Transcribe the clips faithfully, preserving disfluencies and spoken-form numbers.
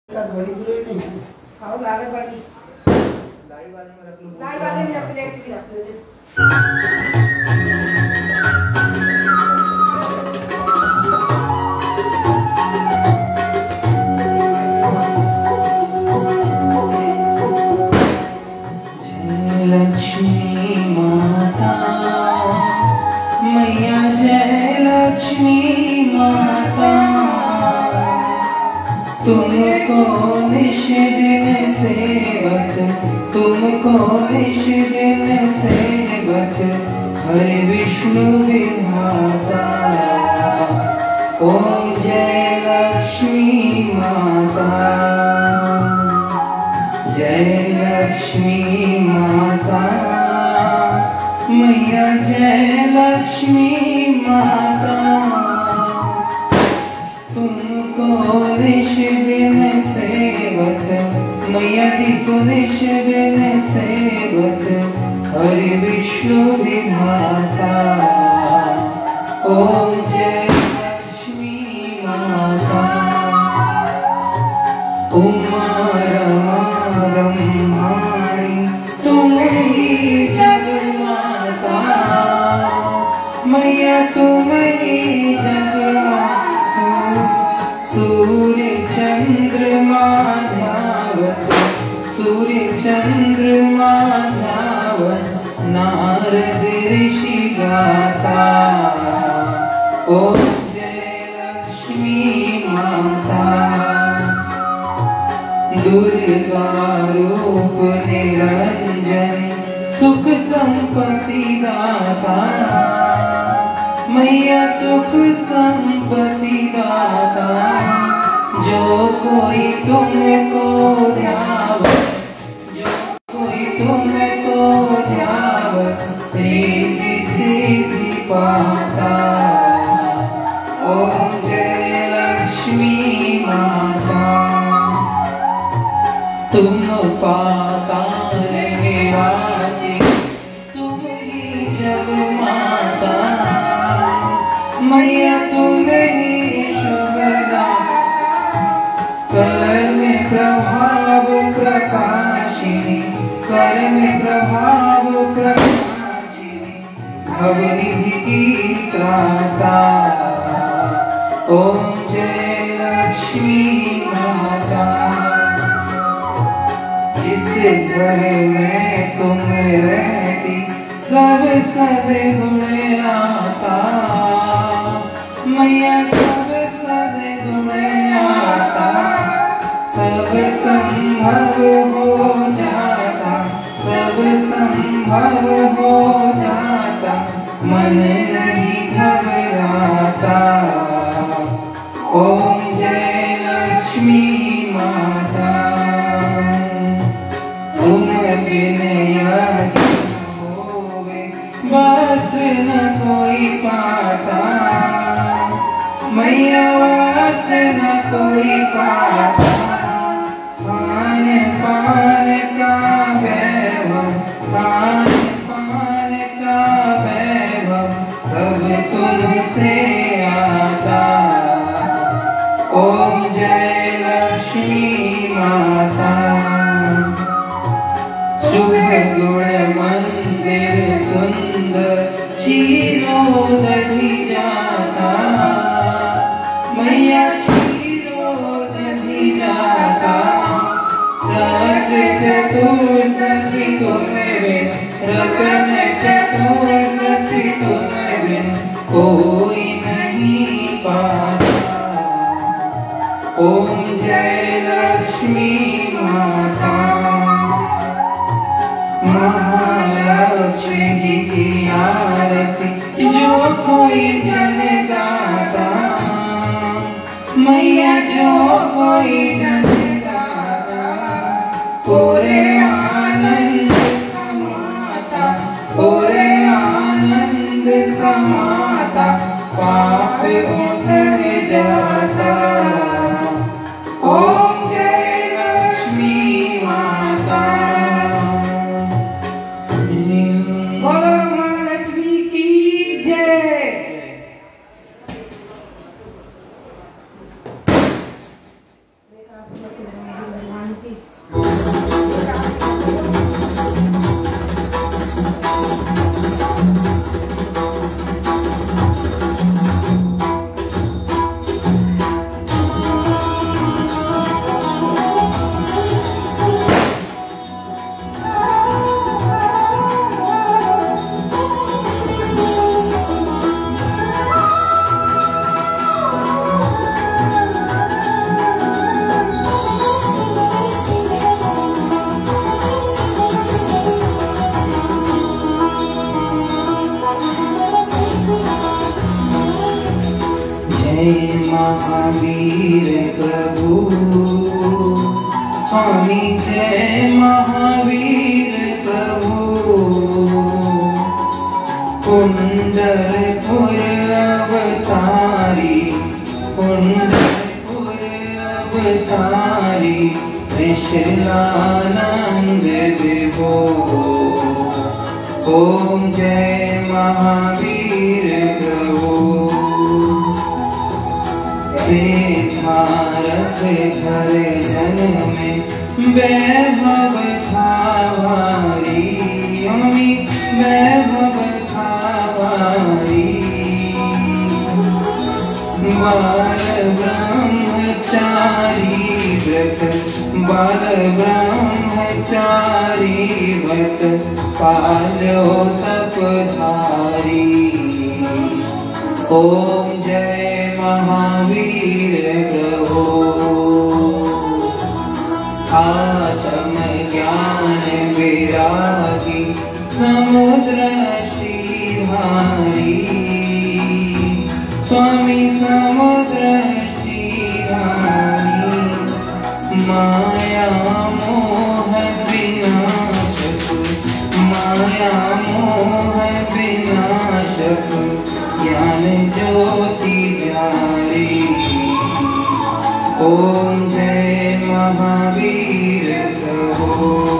बड़ी बुरी नहीं है। खाओ लावे बड़ी लाई वाले में रख लो। लाई वाले में रख ले एक्चुअली रख ले। जय लक्ष्मी माता मैया, जय लक्ष्मी माता, तुमको निश दिन सेवक, तुमको निश दिन सेवक, हरि विष्णु विधाता। ओम जय लक्ष्मी माता, जय लक्ष्मी माता मैया, जय लक्ष्मी माता, तुमको निश दिन सेवक, मैया जी को निश दिन सेवक, हरि विष्णु विधाता। ओम जय लक्ष्मी माता, उमा रमा ब्रह्माणी तुम ही जगमाता, मैया तुम ही जगमाता। सूर्य चंद्रमा धावत, सूर्य चंद्रमा धावत, नारद ऋषि गाता। ओम जय लक्ष्मी माता, दुर्गा रूप निरंजन, सुख संपत्ति दाता, मैया सुख संपत्ति दाता। जो कोई तुमको ध्यावत, जो कोई तुमको ध्यावत, रिद्धि सिद्धि पाता। ओम जय लक्ष्मी माता, तुम पाताल निवासी, तुम ही जगमाता, मैया तुम ही शुभदा। कर में प्रभाव प्रकाशिनी, कर में प्रभाव प्रकाशिनी, भवनिधि की त्राता। ओम जय लक्ष्मी माता, जिस घर में तुम रहती, सब सद्गुण आता, मैया सब सद्गुण आता। सब संभव हो जाता, सब संभव हो जाता, मन नहीं घबराता। ओम जय लक्ष्मी माता, तुम बिन यज्ञ होवे, वास न कोई पाता, मैया वास न कोई पाता। पान पान का वैभव, पान पान का वैभव, सब तुमसे आता। ओम जय लक्ष्मी माता, शुभ गुण मंदिर सुंदर, क्षीरोदधि जाता, मैया क्षीरोदधि जाता। चतुर्दशी तुम बिन, रतन चतुर्दशी तुम बिन, कोई नहीं पाता। ओम जय लक्ष्मी माता, महालक्ष्मी जी की आरती जो कोई जन गाता, मैया जो कोई जन गाता, पूरे आनंद समाता, पूरे आनंद समाता, पाप उतर जाता। ओम जय लक्ष्मी माता, बोलो महालक्ष्मी की जय। देखा महावीर प्रभु। स्वामी जय महावीर प्रभु। कुंडलपुर अवतारी, कुंडलपुर अवतारी, त्रिशूलानंद देवो। ओम जय महावीर प्रभु। सिद्धारथ घर जन में वैभव था भारी, स्वामी वैभव था भारी। बाल ब्रह्मचारी व्रत, बाल ब्रह्मचारी व्रत, पालो तपधारी। ओम जय महावीर प्रभु। आत्म ज्ञान विरागी समुद्र श्रीधारी, स्वामी समुद्र श्रीधारी। माया मोह विनाशक, माया मोह विनाशक, ज्ञान ज्योति जारी। ओम जय महावीर प्रभु।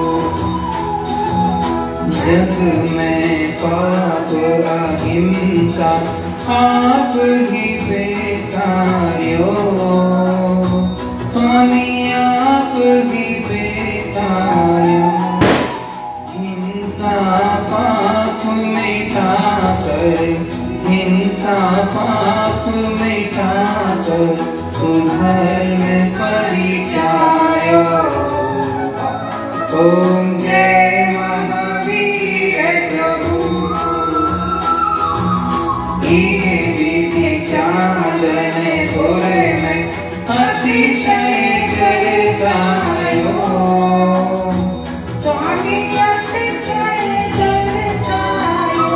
जग में पाप अहिंसा आप ही बेतार्यो, स्वामी आप ही बेतार्यो। हिंसा पाप मिटा कर, हिंसा पाप मिटा कर, सुधर्म परिचायो। ओम जय महावीर प्रभु। ये विधि चांदन पुर में अतिशय जलसायो, स्वामी अतिशय जलसायो।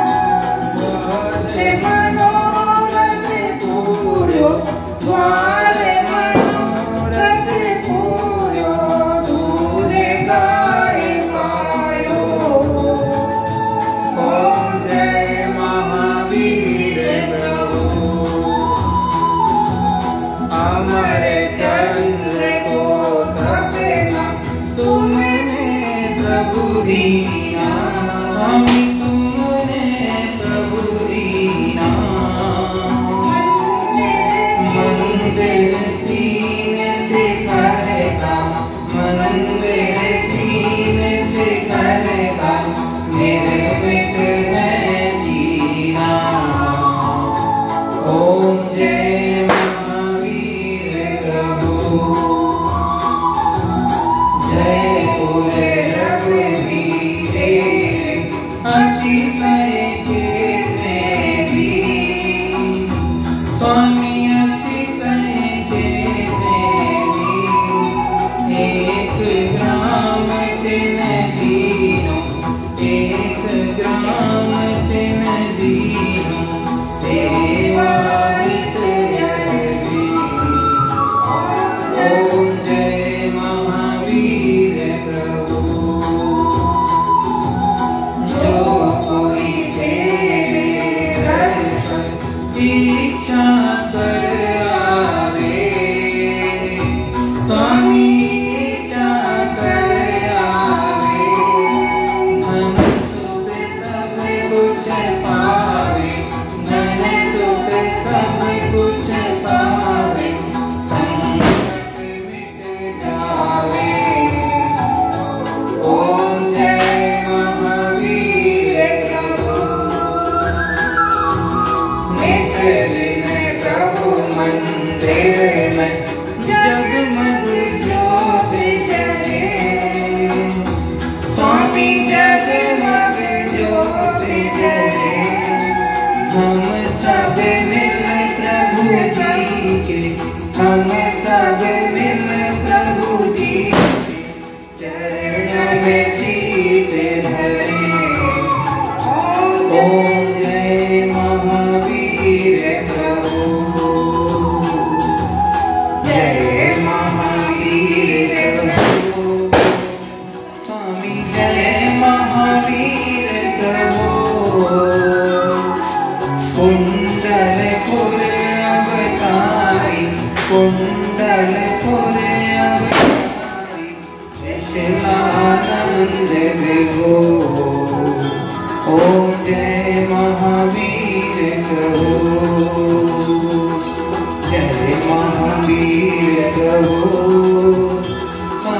द्वार मनोरथ पूरो, द्वार मनोरथ पूरो, दूर गाय पायो। ओम जय महावीर प्रभु। अमर चंद्र को सपना तुमने प्रभु दीना, स्वामी तुमने प्रभु दीना। मंदिर तीन शिखर का, मंदिर तीन शिखर का, निर्मित है दीना। ओम जय महावीर प्रभु। जय कुल रघुवीर अतिशय के सेवी, स्वामी अतिशय के सेवी। एक ग्राम तिन दीनो, एक ग्राम तिन दीनो, सेवा हित यही। ओम जय महावीर प्रभु। जो कोई तेरे दर्शन इच्छा कर आवे, स्वामी इच्छा कर आवे। धन सुख सब कुछ पावे, धन सुख सब कुछ पावे, संकट मिट जावे। ओम जय महावीर प्रभु। नित दिन प्रभु मंदिर में जगमग ज्योति।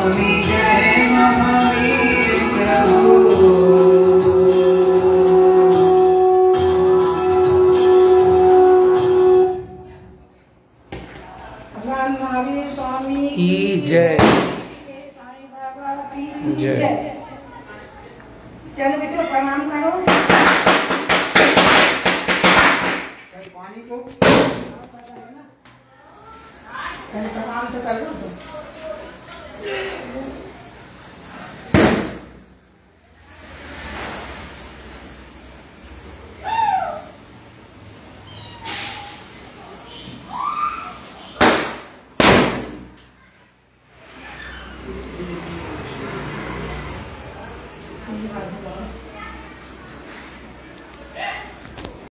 स्वामी जय महावीर प्रभु। भगवान महावीर स्वामी की जय। साईं बाबा की जय। जय। चलो बेटो प्रणाम करो। पानी को प्रणाम तो कर दो। Thank you.